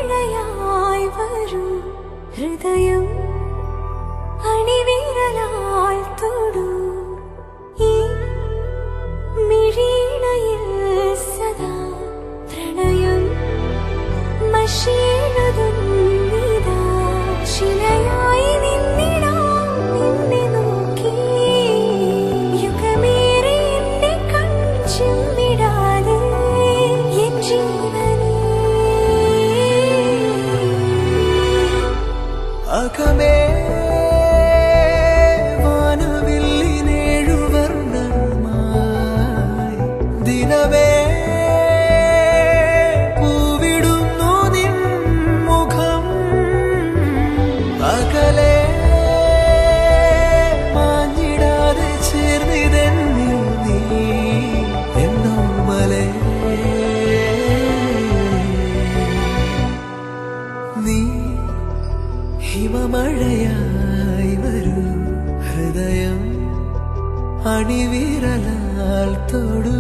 ഹിമമഴയായി വരൂ ഹൃദയം അണിവിരലാൽ തൊടൂ ഈ മിഴിയിണയിൽ സദാ പ്രണയം മഷിയെഴുതുന്നിതാ ശിലയായി നിന്നിടാം നിന്നെ നോക്കി യുഗമേറെ എന്നെ കൺചിമ്മിടാതെ എൻ ജീവനേ അകമേ ദിനമേ പൂവിടുന്നു നിൻ മുഖം അകലെ മാഞ്ഞിടാതെ ചേർന്നിതെന്നിൽ നീ എന്നോമലേ നീ ഹിമമഴയായി വരൂ ഹൃദയം അണിവിരലാൽ തൊടൂ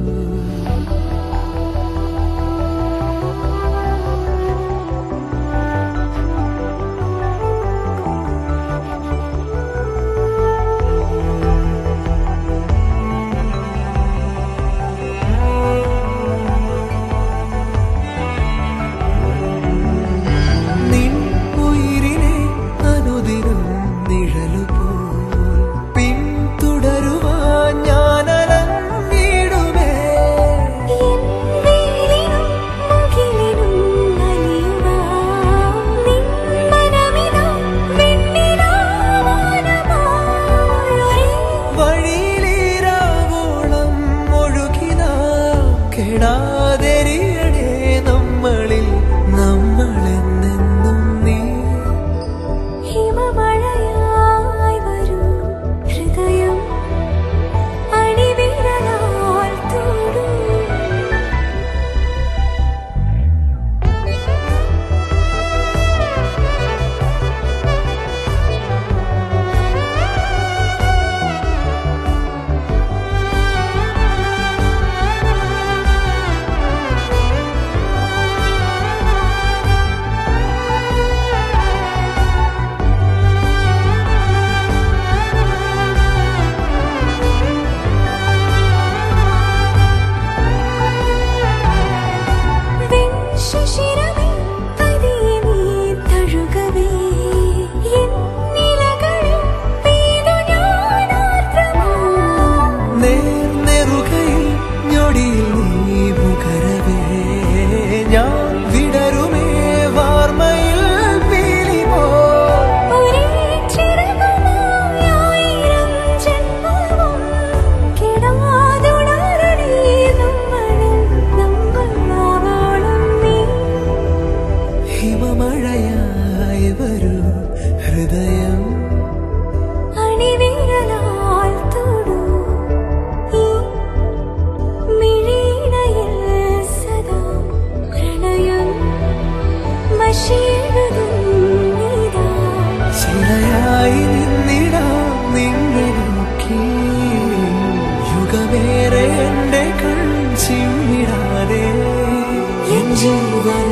െടാതെരിയണേ നമ്മളിൽ നമ്മളെന്നെന്നും നീ ഹിമമഴയായി വരൂ ഹൃദയം അണിവിരലാൽ തൊടൂ ഞാൻ വിടരുമേ വാർമയിൽ പീലിമോ ഒരേ ചിറകുമായായിരം ജന്മവും കിടാതുണരണേ നമ്മളാവോളം നീ ഹിമമഴയായി വരൂ ഹൃദയം അണിവിരലാൽ തൊടൂ ഈ മിഴിയിണയിൽ സദാ പ്രണയം മഷിയെഴുതുന്നിതാ ശിലയായി നിന്നിടാം നിന്നെ നോക്കി യുഗമേറെ എന്റെ കൺചിമ്മിടാതെ എൻ ജീവൻ